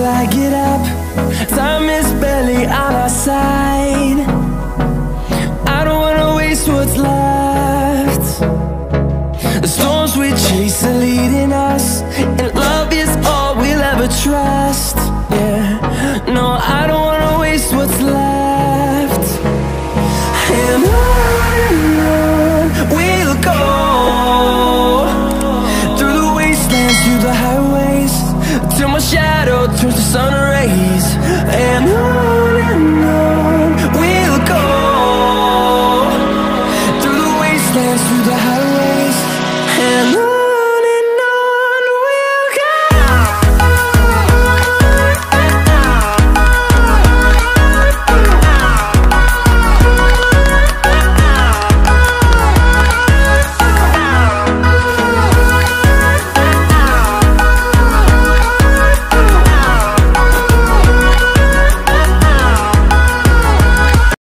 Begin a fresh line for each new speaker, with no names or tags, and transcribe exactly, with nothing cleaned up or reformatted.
till I get up. Time is barely on our side. I don't wanna waste what's left. The storms we chase are leading us, and love is all we'll ever trust. Yeah, no, I don't wanna waste what's left.